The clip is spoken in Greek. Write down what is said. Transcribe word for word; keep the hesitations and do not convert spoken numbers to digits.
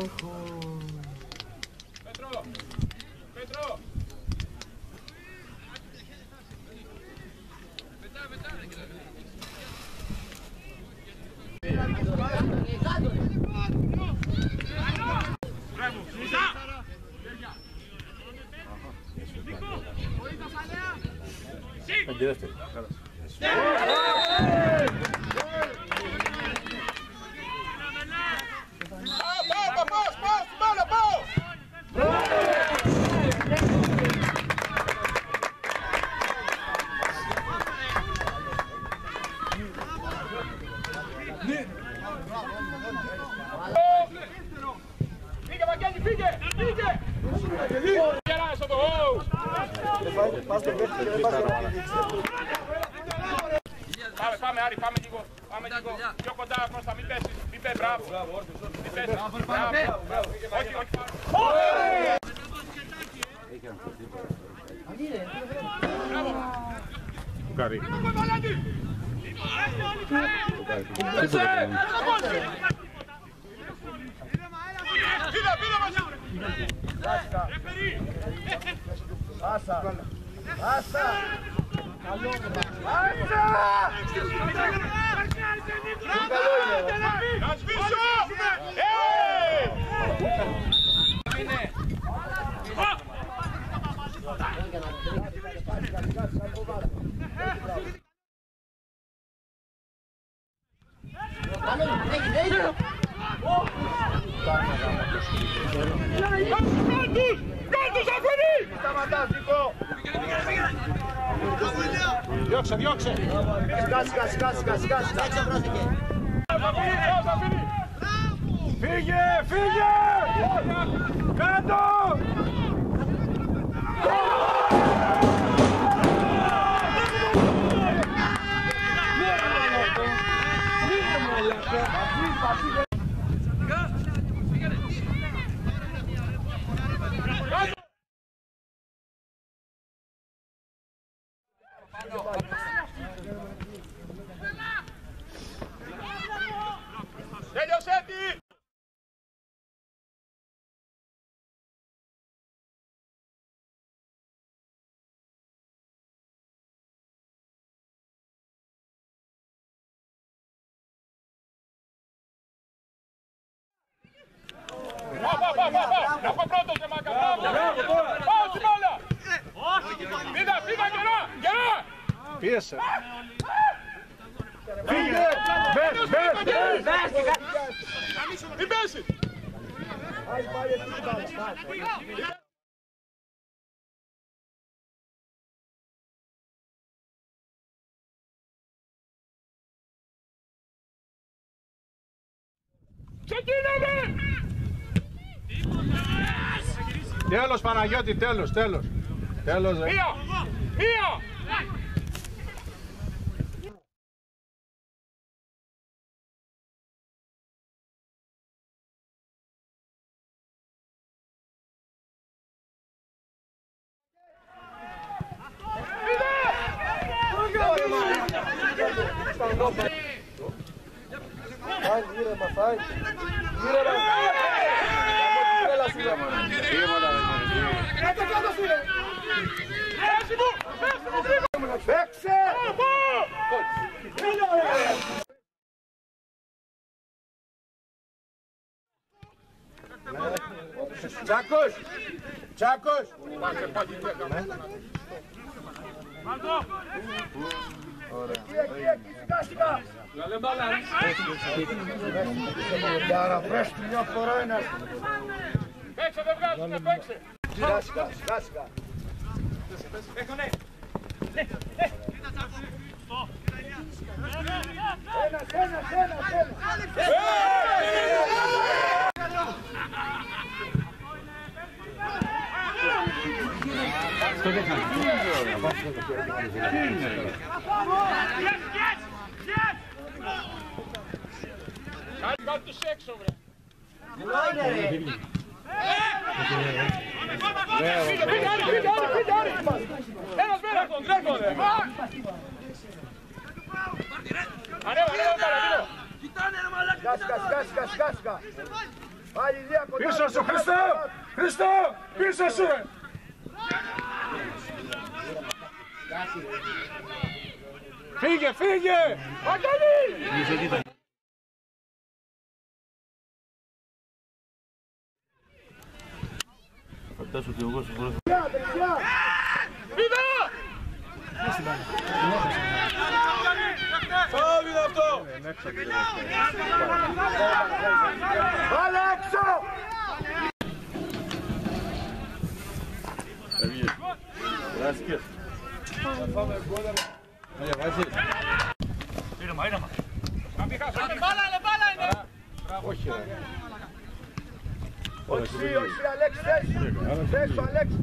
Πέτρο! Πέτρο! Μετά, μετά, δεν κοιτάξτε. Αντιδεύτε. Φύγε Βαγγέλη, φύγε! Φύγε! Γεράσω το γόου! Πάμε, πάμε Άρη, πάμε λίγο. Πάμε λίγο. Πιο κοντά Κώστα, μην πέσεις. Μην πέσεις, μπράβο. Μην πέσεις. Μπράβο. Όχι, όχι. Μπράβο. Καρύ. Πήδα, πήδα μαζί. Πάσα. Πάσα. Καλό. Πάσα. Να σβήσω. Είναι. Κάντους! Κάντους αφήνει! Σταματάς Νικό! Διώξε, διώξε! Σιγά, σιγά, σιγά, σιγά, σιγά, σιγά. Φύγε, φύγε! Κάτω! Τέλειωσέ τι! Πάω, πάω, πάω, πάω! Να πω πρώτος ρε μάκα! Πάω στην μπάλα! Πήγα, πήγα καιρά! Καιρά! Πίεσε! Φύγε! Μπες, μπες, μπες! Μην πέσει! Ξεκίναμε! Τέλος Παναγιώτη, τέλος, τέλος! Τέλος, ρε! Μία! Μία! Φάει, γύρε μα, φάει. Γύρε μα. Έλα σου, ρε. Κάτω, κάτω σου, ρε. Πέσει μου! Πέσει μου! Φύγω! Παίξε! Τσάκος! Τσάκος! Εκεί, εκεί, σιγά, σιγά! Γιάρα, πρέσου μια φορά ένας. Παίξε, δεν βγάζουνε, παίξε! Σιγά, σιγά, σιγά, σιγά. Έχουνε! Ένας, ένας, ένας, ένας. Αυτό δεν κάνει. Κάτω τους έξω, βρε! Φύγε, φύγε, Άρη, φύγε, Άρη, φύγε, Άρη! Ένας μέρα τον τρέχω, ρε! Ανέβα, ανέβα, παραδείγω! Σιγά, σιγά, σιγά, σιγά, σιγά. Πάλι Ηλία κοντά. Πίσω σου, Χριστό! Χριστό! Πίσω σου! Φύγε, φύγε! Αντώνη! Φαντάσου ότι εγώ σου βρω. Δεξιά, δεξιά! Φάουλ είναι αυτό! Βάλε έξω! Gracias. Ήρεμα, ήρεμα. Μπάλα, μπάλα είναι. Όχι, ρε. Όχι, όχι, Αλέξη, θες. Θες σου, Αλέξη.